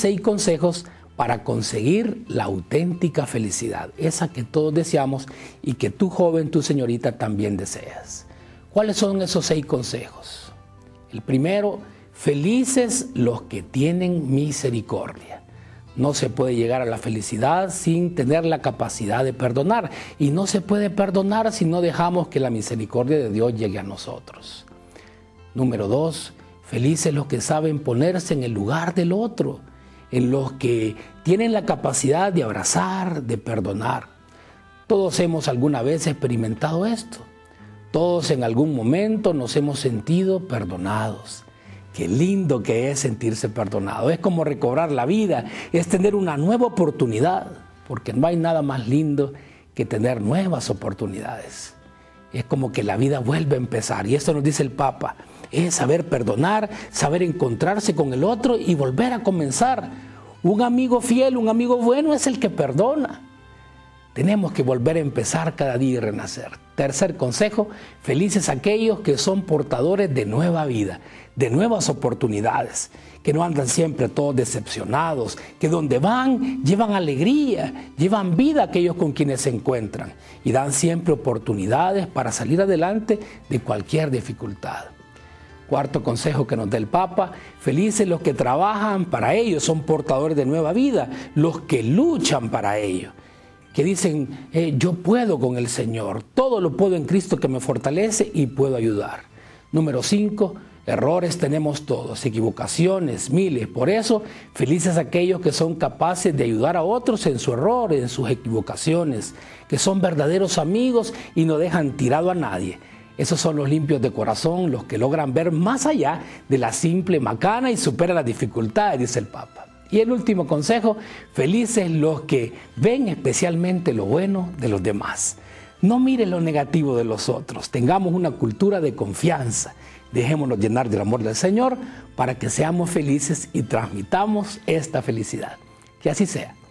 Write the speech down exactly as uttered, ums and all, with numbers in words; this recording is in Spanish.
seis consejos para conseguir la auténtica felicidad, esa que todos deseamos y que tú, joven, tú, señorita, también deseas. ¿Cuáles son esos seis consejos? El primero, felices los que tienen misericordia. No se puede llegar a la felicidad sin tener la capacidad de perdonar, y no se puede perdonar si no dejamos que la misericordia de Dios llegue a nosotros. Número dos, felices los que saben ponerse en el lugar del otro, en los que tienen la capacidad de abrazar, de perdonar. Todos hemos alguna vez experimentado esto. Todos en algún momento nos hemos sentido perdonados. Qué lindo que es sentirse perdonado. Es como recobrar la vida, es tener una nueva oportunidad, porque no hay nada más lindo que tener nuevas oportunidades. Es como que la vida vuelve a empezar, y esto nos dice el Papa, es saber perdonar, saber encontrarse con el otro y volver a comenzar. Un amigo fiel, un amigo bueno es el que perdona. Tenemos que volver a empezar cada día y renacer. Tercer consejo, felices aquellos que son portadores de nueva vida, de nuevas oportunidades, que no andan siempre todos decepcionados, que donde van llevan alegría, llevan vida a aquellos con quienes se encuentran y dan siempre oportunidades para salir adelante de cualquier dificultad. Cuarto consejo que nos da el Papa, felices los que trabajan para ello, son portadores de nueva vida, los que luchan para ello, que dicen, eh, yo puedo con el Señor, todo lo puedo en Cristo que me fortalece y puedo ayudar. Número cinco, errores tenemos todos, equivocaciones, miles, por eso felices aquellos que son capaces de ayudar a otros en su error, en sus equivocaciones, que son verdaderos amigos y no dejan tirado a nadie. Esos son los limpios de corazón, los que logran ver más allá de la simple macana y superan las dificultades, dice el Papa. Y el último consejo, felices los que ven especialmente lo bueno de los demás. No miren lo negativo de los otros, tengamos una cultura de confianza, dejémonos llenar del amor del Señor para que seamos felices y transmitamos esta felicidad. Que así sea.